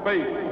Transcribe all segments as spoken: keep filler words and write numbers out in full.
space.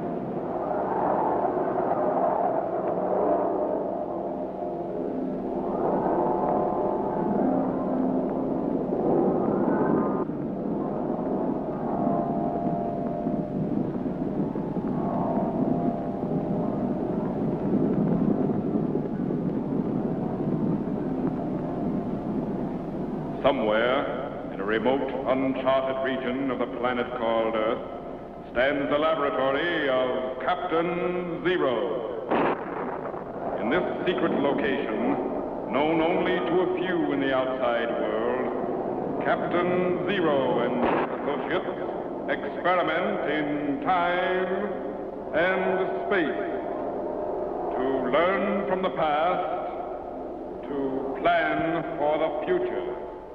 Somewhere, in a remote, uncharted region of the planet called Earth, stands the laboratory of Captain Zero. In this secret location, known only to a few in the outside world, Captain Zero and his associates experiment in time and space to learn from the past, to plan for the future.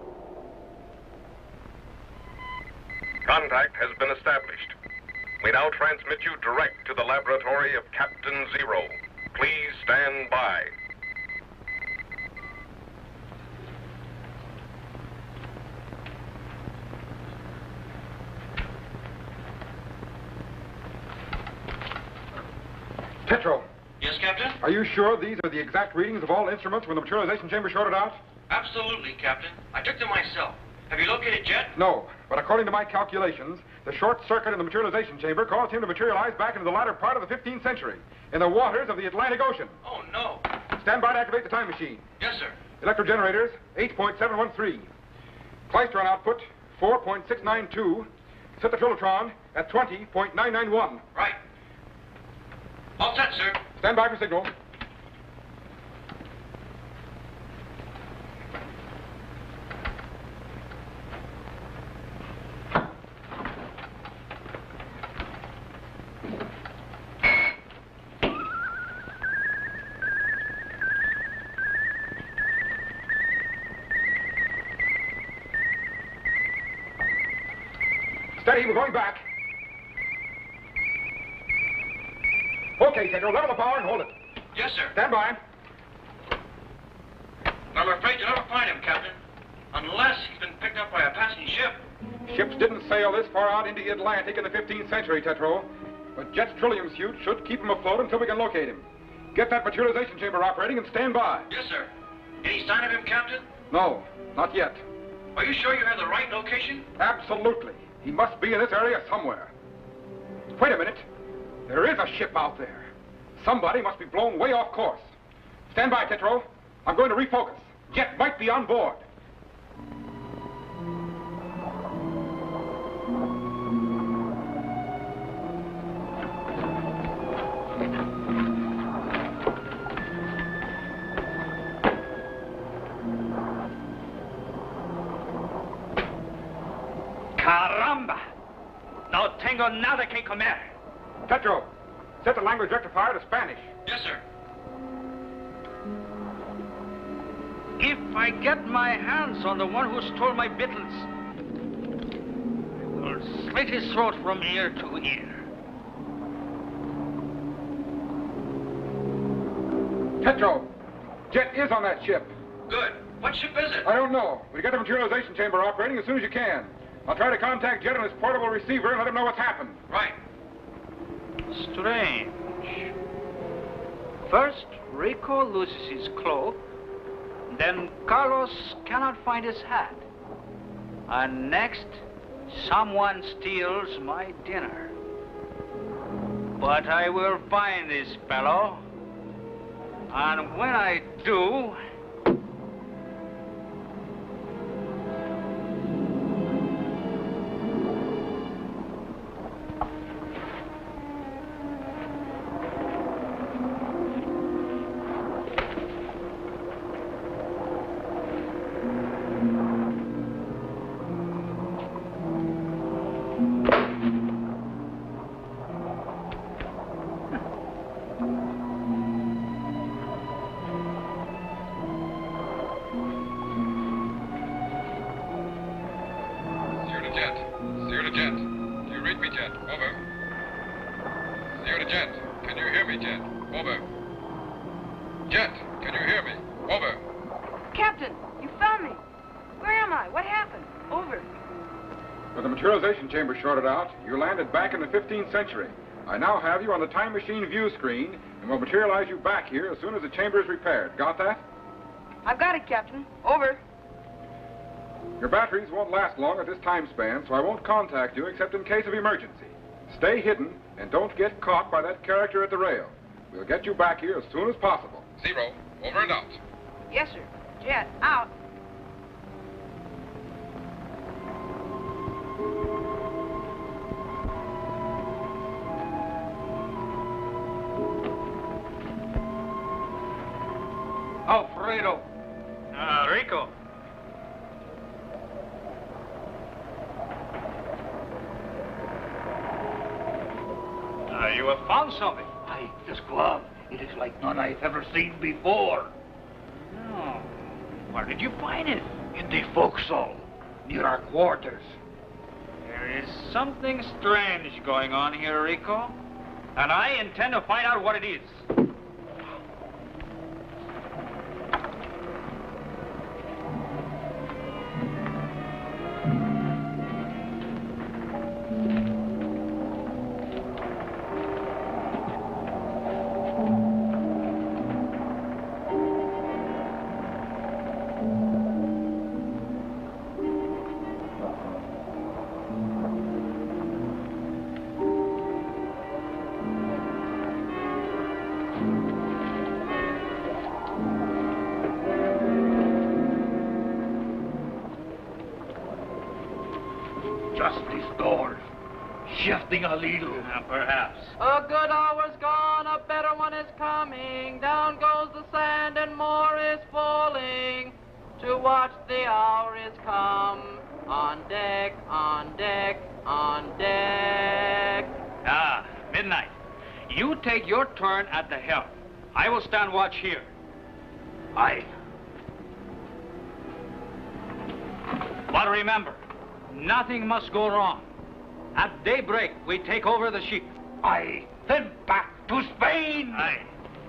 Contact has been established. We now transmit you direct to the laboratory of Captain Zero. Please stand by. Tetro. Yes, Captain? Are you sure these are the exact readings of all instruments when the materialization chamber shorted out? Absolutely, Captain. I took them myself. Have you located Jet? No, but according to my calculations, the short circuit in the materialization chamber caused him to materialize back into the latter part of the fifteenth century, in the waters of the Atlantic Ocean. Oh, no. Stand by to activate the time machine. Yes, sir. Electrogenerators, eight point seven one three. Klystron output, four point six nine two. Set the Trilotron at twenty point nine nine one. Right. All set, sir. Stand by for signal. Steady, we're going back. Okay, Tetro, level the power and hold it. Yes, sir. Stand by. I'm afraid you'll never find him, Captain. Unless he's been picked up by a passing ship. Ships didn't sail this far out into the Atlantic in the fifteenth century, Tetro. But Jet's trillium suit should keep him afloat until we can locate him. Get that materialization chamber operating and stand by. Yes, sir. Any sign of him, Captain? No, not yet. Are you sure you have the right location? Absolutely. He must be in this area somewhere. Wait a minute. There is a ship out there. Somebody must be blown way off course. Stand by, Tetro. I'm going to refocus. Jet might be on board. Caramba! No tengo nada que comer. Tetro, set the language rectifier to Spanish. Yes, sir. If I get my hands on the one who stole my victuals, I will slit his throat from ear to ear. Tetro, Jet is on that ship. Good. What ship is it? I don't know. But get the materialization chamber operating as soon as you can. I'll try to contact Jet on his portable receiver and let him know what's happened. Right. Strange. First, Rico loses his cloak. Then Carlos cannot find his hat. And next, someone steals my dinner. But I will find this fellow. And when I do... When the materialization chamber shorted out, you landed back in the fifteenth century. I now have you on the time machine view screen, and will materialize you back here as soon as the chamber is repaired. Got that? I've got it, Captain. Over. Your batteries won't last long at this time span, so I won't contact you except in case of emergency. Stay hidden, and don't get caught by that character at the rail. We'll get you back here as soon as possible. Zero, over and out. Yes, sir. Jet, out. Alfredo. Uh, Rico. Uh, you have found something. Aye, this glove. It is like none I've ever seen before. Oh. Where did you find it? In the forecastle, near our quarters. There is something strange going on here, Rico. And I intend to find out what it is. Just these doors, shifting a little. Uh, perhaps. A good hour's gone, a better one is coming. Down goes the sand and more is falling. To watch the hour is come. On deck, on deck, on deck. Ah, midnight. You take your turn at the helm. I will stand watch here. Aye. But remember, nothing must go wrong. At daybreak, we take over the ship. Aye. Then back to Spain. Aye.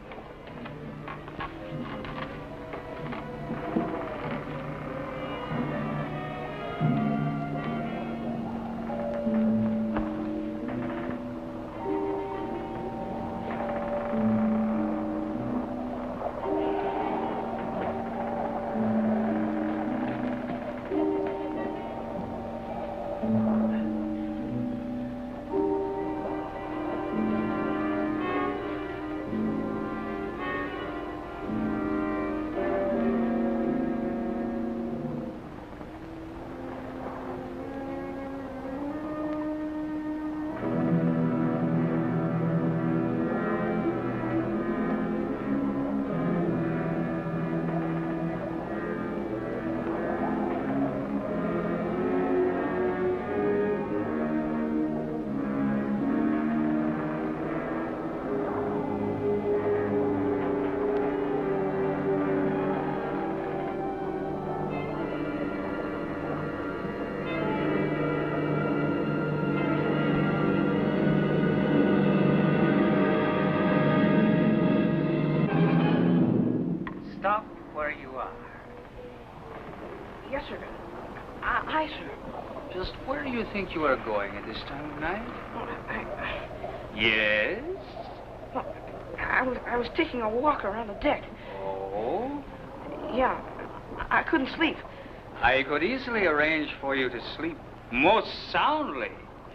Stop where you are. Yes, sir. I, I sir. Just where do you think you are going at this time of night? Oh, I, I, Yes? well, I was, I was taking a walk around the deck. Oh? Yeah, I, I couldn't sleep. I could easily arrange for you to sleep most soundly.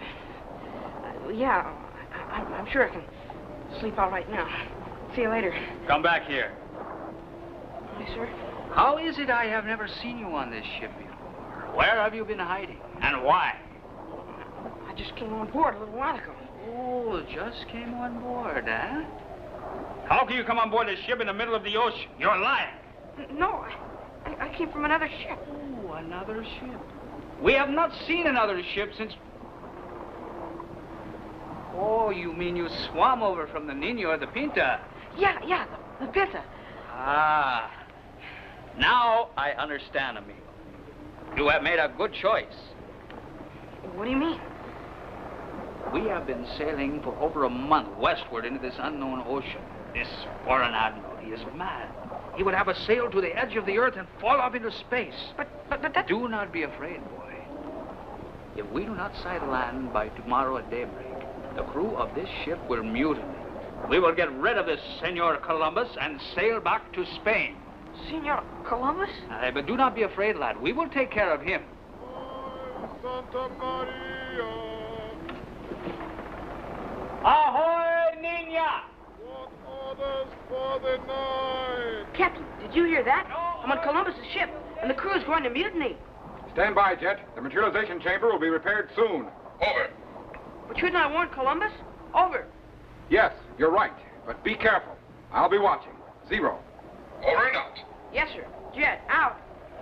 Uh, yeah, I, I'm, I'm sure I can sleep all right now. See you later. Come back here. Yes, sir. How is it I have never seen you on this ship before? Where have you been hiding? And why? I just came on board a little while ago. Oh, just came on board, huh? How can you come on board this ship in the middle of the ocean? You're lying. N- No, I, I, I came from another ship. Oh, another ship. We have not seen another ship since... Oh, you mean you swam over from the Nino or the Pinta? Yeah, yeah, the, the Pinta. Ah. Now I understand, amigo. You have made a good choice. What do you mean? We have been sailing for over a month westward into this unknown ocean. This foreign admiral, he is mad. He would have us sail to the edge of the earth and fall off into space. But, but, but that... Do not be afraid, boy. If we do not sight land by tomorrow at daybreak, the crew of this ship will mutiny. We will get rid of this Senor Columbus and sail back to Spain. Senor Columbus? Aye, but do not be afraid, lad. We will take care of him. Santa Maria. Ahoy, Nina! What orders for the night? Captain, did you hear that? I'm on Columbus's ship, and the crew is going to mutiny. Stand by, Jet. The materialization chamber will be repaired soon. Over. But shouldn't I warn Columbus? Over. Yes, you're right. But be careful. I'll be watching. Zero. Over and out. Yes, sir. Jet, out.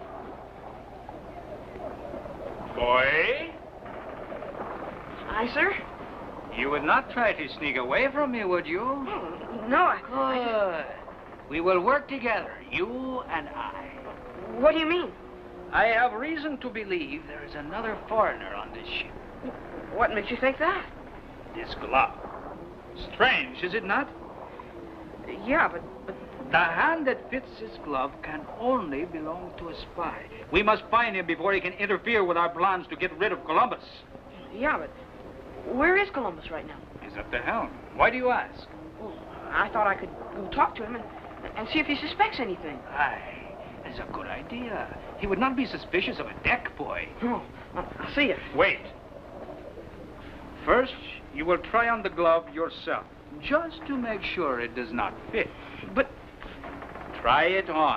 Boy, Aye, sir. you would not try to sneak away from me, would you? Oh, no, I... I Good. We will work together, you and I. just... What do you mean? I have reason to believe there is another foreigner on this ship. What makes you think that? This glove. Strange, is it not? Yeah, but... but The hand that fits this glove can only belong to a spy. We must find him before he can interfere with our plans to get rid of Columbus. yeah, but... Where is Columbus right now? He's at the helm. Why do you ask? Well, I thought I could go talk to him and, and see if he suspects anything. Aye, that's a good idea. He would not be suspicious of a deck boy. Oh, I'll I'll see you. Wait. First, you will try on the glove yourself, just to make sure it does not fit. But... Try it on.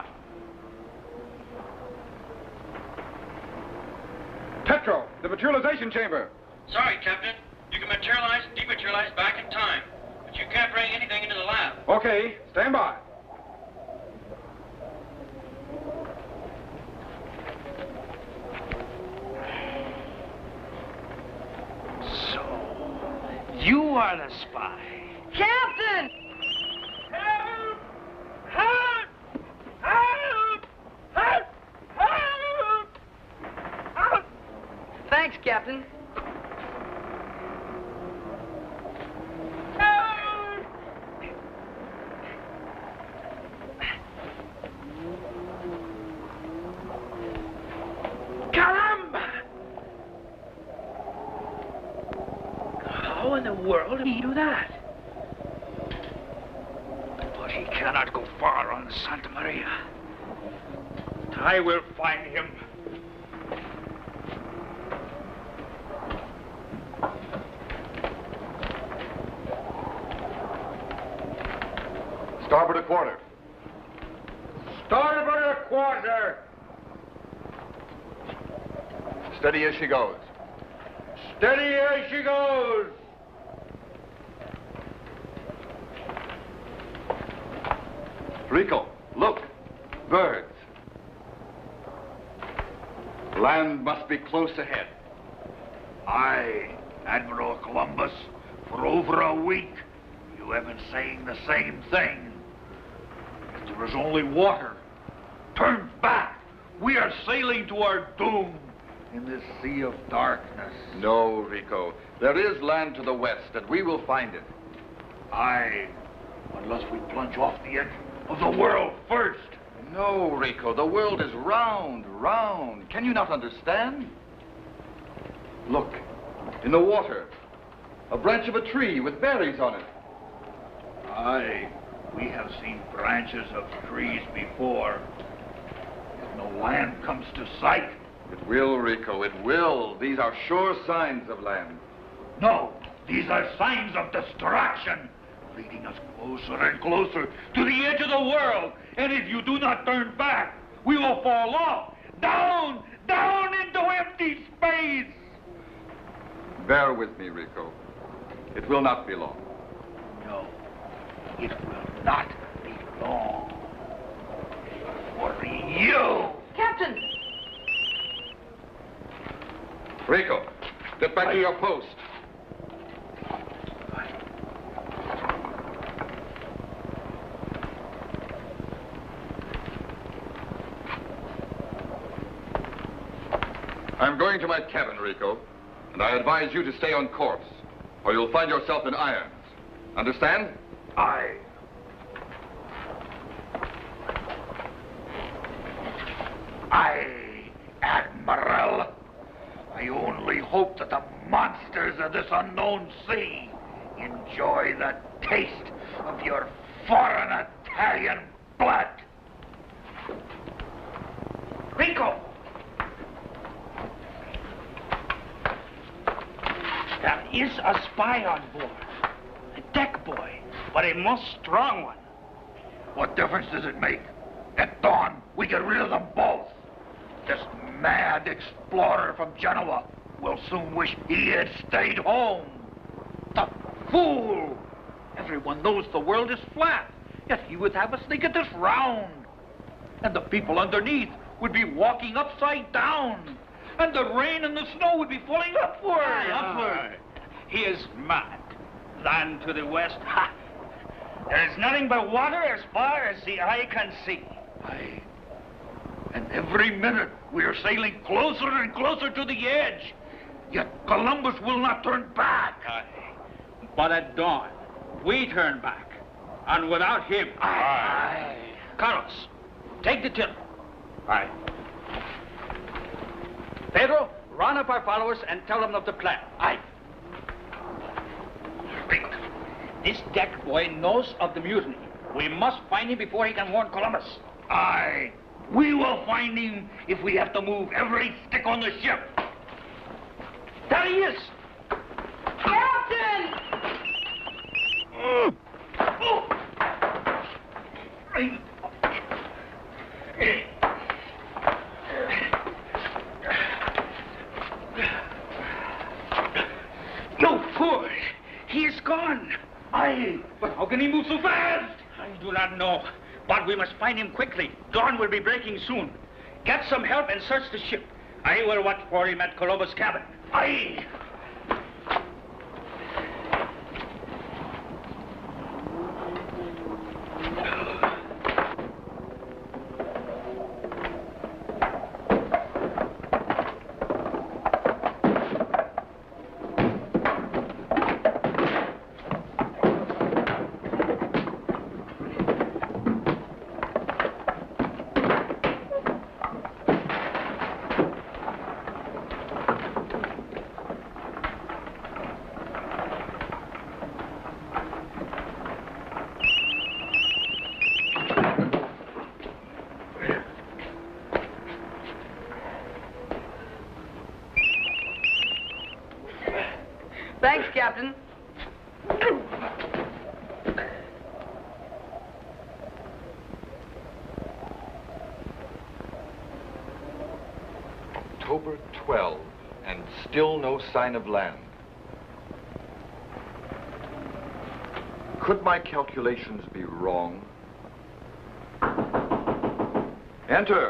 Tetro, the materialization chamber. Sorry, Captain. You can materialize and dematerialize back in time, but you can't bring anything into the lab. Okay, stand by. So, you are the spy. Captain! Help! Help! Help! Help! Help! Help! Thanks, Captain. Caramba! How in the world did he do that? But he cannot go far on Santa Maria. I will find him. Starboard a quarter. Starboard a quarter! Steady as she goes. Steady as she goes! Rico, look. Birds. Land must be close ahead. Aye, Admiral Columbus. For over a week, you have been saying the same thing. If there is only water, turn back. We are sailing to our doom in this sea of darkness. No, Rico. There is land to the west, and we will find it. Aye, unless we plunge off the edge of the world first. No, Rico. The world is round, round. Can you not understand? Look, in the water. A branch of a tree with berries on it. Aye, we have seen branches of trees before. If no land comes to sight. It will, Rico, it will. These are sure signs of land. No, these are signs of destruction, leading us closer and closer to the edge of the world. And if you do not turn back, we will fall off, down, down into empty space. Bear with me, Rico. It will not be long. No, it will not be long. For you. Captain! Rico, get back to your post. I'm going to my cabin, Rico, and I advise you to stay on course, or you'll find yourself in irons. Understand? Aye. Aye, Admiral. I only hope that the monsters of this unknown sea enjoy the taste of your foreign Italian blood. Rico! There is a spy on board. A deck boy, but a most strong one. What difference does it make? At dawn, we get rid of them both. This mad explorer from Genoa will soon wish he had stayed home. The fool! Everyone knows the world is flat, yet he would have us think it is round. And the people underneath would be walking upside down. And the rain and the snow would be falling upward. Aye, upward. He is mad. Land to the west. Ha! There is nothing but water as far as the eye can see. Aye. And every minute we are sailing closer and closer to the edge. Yet Columbus will not turn back. Aye. But at dawn, we turn back. And without him... Aye. Aye. Carlos, take the tiller. Aye. Pedro, round up our followers and tell them of the plan. Aye. This deck boy knows of the mutiny. We must find him before he can warn Columbus. Aye. We will find him if we have to move every stick on the ship. There he is! Captain! Oh. No, poor. He is gone. Aye. But how can he move so fast? I do not know. But we must find him quickly. Dawn will be breaking soon. Get some help and search the ship. I will watch for him at Columbus' cabin. Aye. Thanks, Captain. October twelfth, and still no sign of land. Could my calculations be wrong? Enter.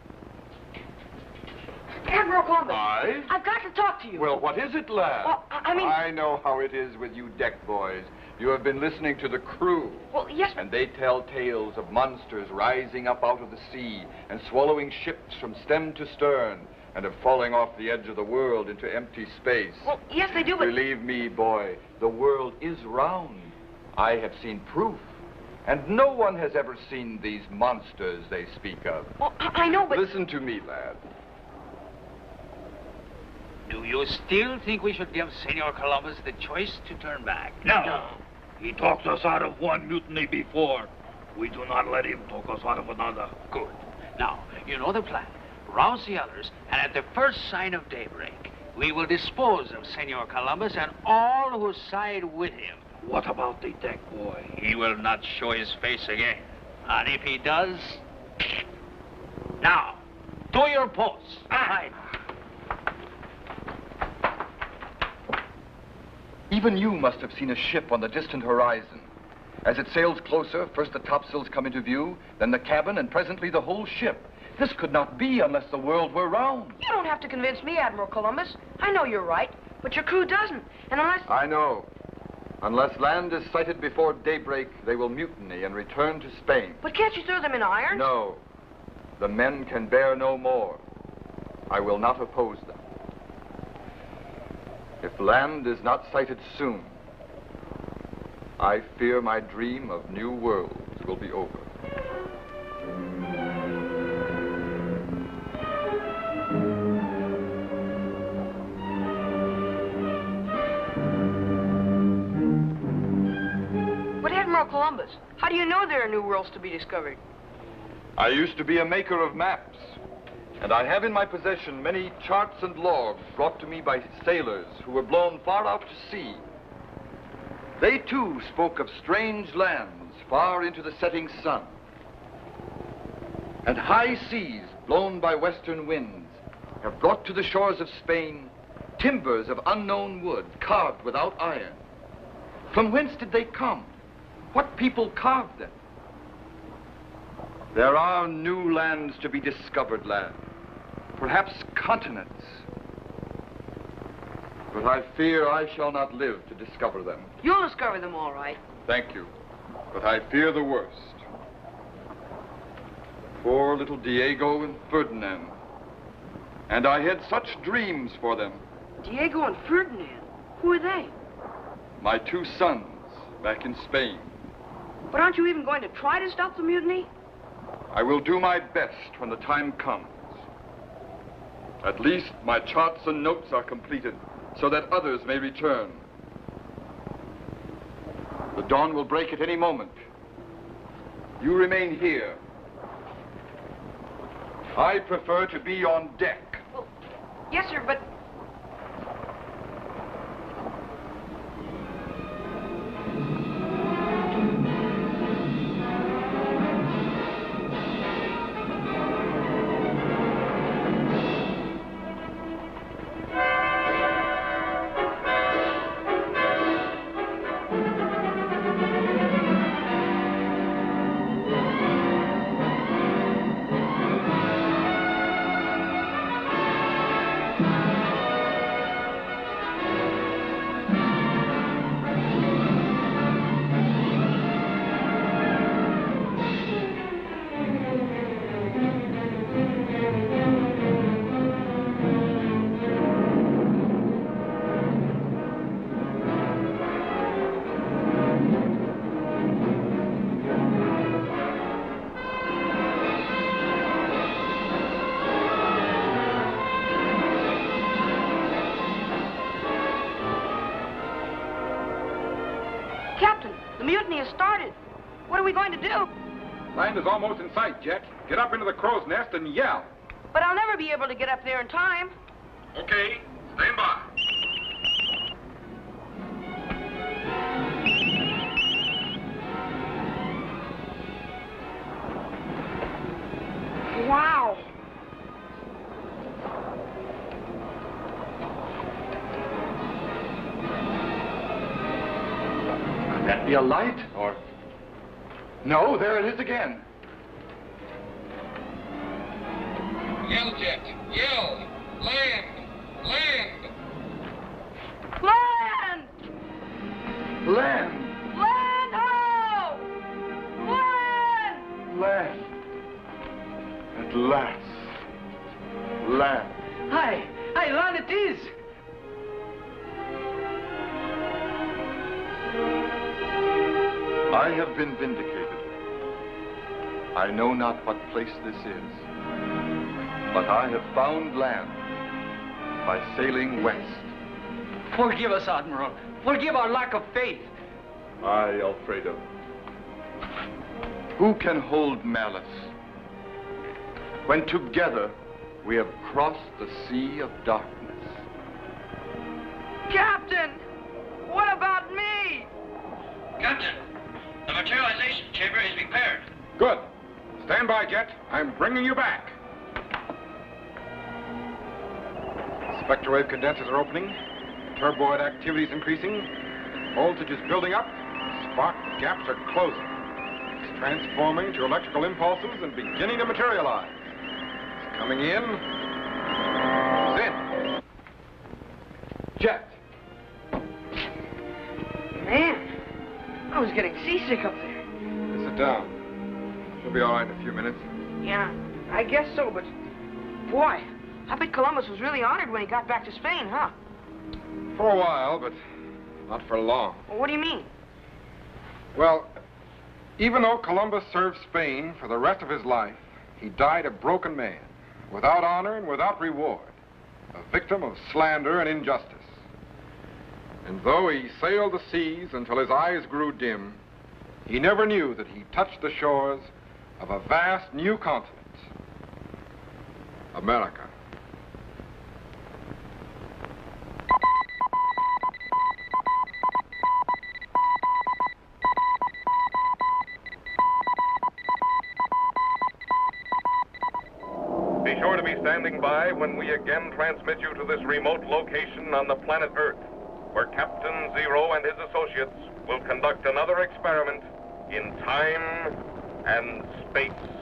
Admiral Columbus. Aye? I've got to talk to you. Well, what is it, lad? Well, I I mean... I know how it is with you deck boys. You have been listening to the crew. Well, yes... And they tell tales of monsters rising up out of the sea and swallowing ships from stem to stern and of falling off the edge of the world into empty space. Well, yes, they do, but... Believe me, boy, the world is round. I have seen proof. And no one has ever seen these monsters they speak of. Well, I, I know, but... Listen to me, lad. Do you still think we should give Senor Columbus the choice to turn back? No. no. He talked us out of one mutiny before. We do not let him talk us out of another. Good. Now, you know the plan. Rouse the others, and at the first sign of daybreak, we will dispose of Senor Columbus and all who side with him. What about the deck boy? He will not show his face again. And if he does... Now, to your posts. Aye. Even you must have seen a ship on the distant horizon. As it sails closer, first the topsails come into view, then the cabin, and presently the whole ship. This could not be unless the world were round. You don't have to convince me, Admiral Columbus. I know you're right, but your crew doesn't. And unless... I know. Unless land is sighted before daybreak, they will mutiny and return to Spain. But can't you throw them in irons? No. The men can bear no more. I will not oppose them. If land is not sighted soon, I fear my dream of new worlds will be over. Admiral Columbus, how do you know there are new worlds to be discovered? I used to be a maker of maps, and I have in my possession many charts and logs brought to me by sailors who were blown far out to sea. They, too, spoke of strange lands far into the setting sun, and high seas blown by western winds have brought to the shores of Spain timbers of unknown wood carved without iron. From whence did they come? What people carved them? There are new lands to be discovered, lad. Perhaps continents. But I fear I shall not live to discover them. You'll discover them all right. Thank you. But I fear the worst. Poor little Diego and Ferdinand. And I had such dreams for them. Diego and Ferdinand? Who are they? My two sons, back in Spain. But aren't you even going to try to stop the mutiny? I will do my best when the time comes. At least my charts and notes are completed, so that others may return. The dawn will break at any moment. You remain here. I prefer to be on deck. Well, yes, sir, but... Land is almost in sight, Jet. Get up into the crow's nest and yell. But I'll never be able to get up there in time. Okay, stand by. Wow. Could that be a light? Or... No, there it is again. Yell, Jet. Yell. Land. Land. Land! Land. Land ho! Land! Land. At last. Land. Aye, aye, land it is. I have been vindicated. I know not what place this is, but I have found land by sailing west. Forgive us, Admiral. Forgive our lack of faith. Aye, Alfredo. Who can hold malice when together we have crossed the sea of darkness? Captain! What about me? Captain, the materialization chamber is repaired. Good. Stand by, Jet. I'm bringing you back. Spectre wave condensers are opening. Turboid activity is increasing. Voltage is building up. Spark gaps are closing. It's transforming to electrical impulses and beginning to materialize. It's coming in. It's in. Jet. Man, I was getting seasick up there. Sit down. She'll be all right in a few minutes. Yeah, I guess so, but... Boy, I bet Columbus was really honored when he got back to Spain, huh? For a while, but not for long. Well, what do you mean? Well, even though Columbus served Spain for the rest of his life, he died a broken man, without honor and without reward, a victim of slander and injustice. And though he sailed the seas until his eyes grew dim, He never knew that he touched the shores of a vast new continent, America. Be sure to be standing by when we again transmit you to this remote location on the planet Earth, where Captain Zero and his associates will conduct another experiment in time and space.